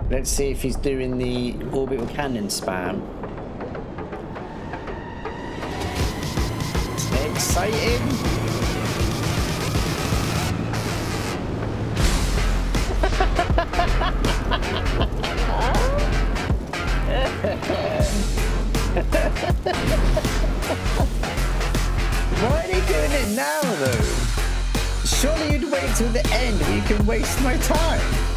Let's see if he's doing the orbital cannon spam. Exciting! Why are they doing it now, though? Surely you'd wait till the end, or you can waste my time.